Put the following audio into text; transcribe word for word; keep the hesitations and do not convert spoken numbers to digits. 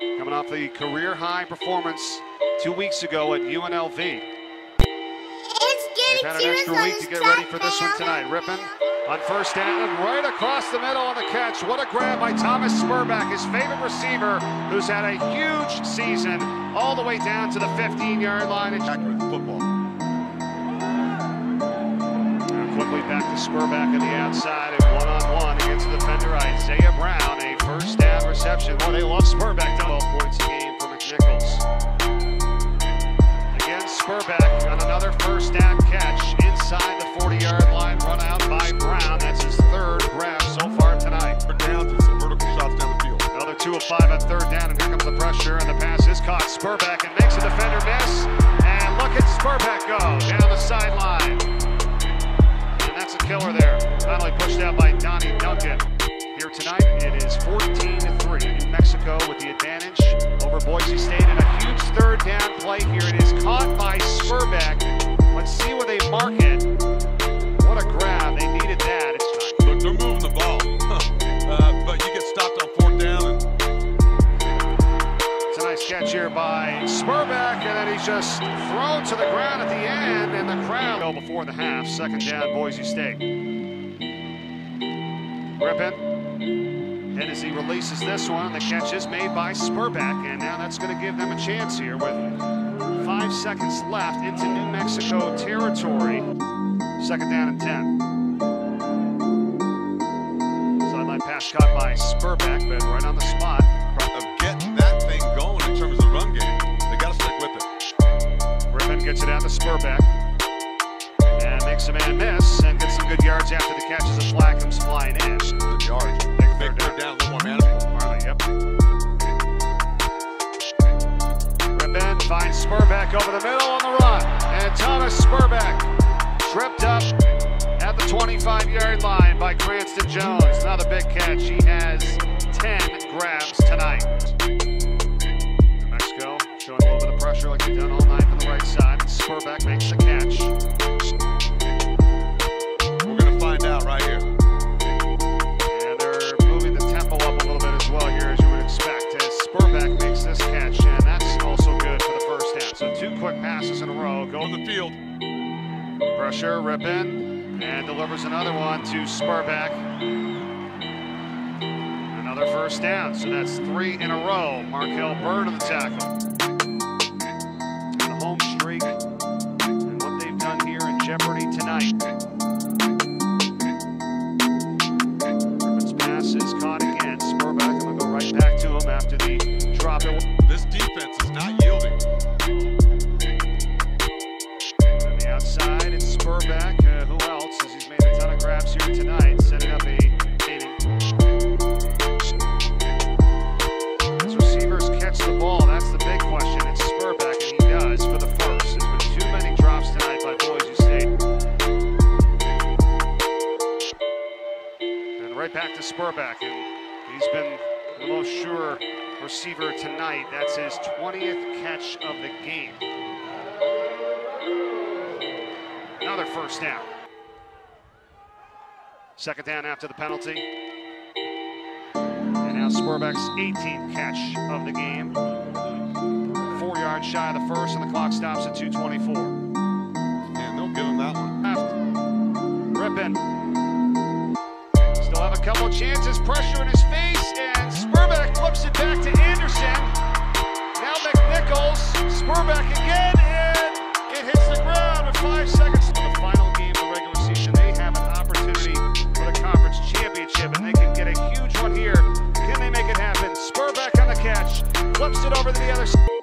coming off the career-high performance two weeks ago at U N L V. They've had an extra week to get ready for this one tonight. Rippon on first down, right across the middle on the catch. What a grab by Thomas Sperbeck, his favorite receiver, who's had a huge season, all the way down to the fifteen-yard line. Accurate football. And quickly back to Sperbeck on the outside, and one-on-one against the defender Isaiah Brown. A first down reception. Well, they love Sperbeck. twelve points a game for McNichols. Again, Sperbeck on another first down catch inside the forty-yard line, run out by Brown. That's his third grab so far tonight. Down to some vertical shots down the field. Another two of five on third down, and here comes the pressure, and the pass is caught. Sperbeck and makes a defender miss, and look at Sperbeck go down the sideline. And that's a killer there. Finally pushed out by Donnie Duncan. Here tonight, it is fourteen to three. New Mexico with the advantage over Boise State, and a huge third down play here. It is caught by Sperbeck. Let's see where they mark it. What a grab. They needed that. It's time. Look, they're moving the ball. uh, but you get stopped on fourth down. And... It's a nice catch here by Sperbeck, and then he's just thrown to the ground at the end, and the crowd go before the half. Second down, Boise State. Rippon. And as he releases this one, the catch is made by Sperbeck, and now that's going to give them a chance here with five seconds left into New Mexico territory. Second down and ten. Sideline pass caught by Sperbeck, but right on the spot. Of getting that thing going in terms of the run game, they got to stick with it. Rippon gets it out to Sperbeck, and makes a man miss, and gets some good yards after the catch as the flag comes flying in. Good yards. Big third down, a little more manageable. Yep. Rippon finds Sperbeck over the middle on the run, and Thomas Sperbeck tripped up at the twenty-five-yard line by Cranston Jones. Another big catch. He has ten grabs tonight. New Mexico showing a little bit of pressure like they've done all night from the right side. And Sperbeck makes the catch. We're going to find out right here. And they're moving the tempo up a little bit as well here, as you would expect, as Sperbeck makes this catch, and that's also good for the first down. So two quick passes in a row. Go On the field. Pressure, Rippon, and delivers another one to Sperbeck. Another first down, so that's three in a row. Markel Bird on the tackle. The home streak, and what they've done here in jeopardy tonight. Rippon's pass is caught again. Sperbeck, and we'll go right back to him after the drop. This defense is not yielding. On the outside, it's Sperbeck. Uh, who else? As he's made a ton of grabs here tonight, setting up a meeting. As receivers catch the ball, that's the big question. It's Sperbeck, and he does for the first. There's been too many drops tonight by Boise State. And right back to Sperbeck, and he's been the most sure receiver tonight. That's his twentieth catch of the game. Another first down. Second down after the penalty. And now Sperbeck's eighteenth catch of the game. Four yards shy of the first, and the clock stops at two twenty-four. And they'll give him that one. Left. Rippon. Still have a couple of chances. Pressure in his face, and Sperbeck flips it back to Anderson. Now McNichols. Sperbeck again, and it hits the ground with five seconds. The final game of the regular season, they have an opportunity for the conference championship, and they can get a huge one here. Can they make it happen? Sperbeck on the catch, flips it over to the other side.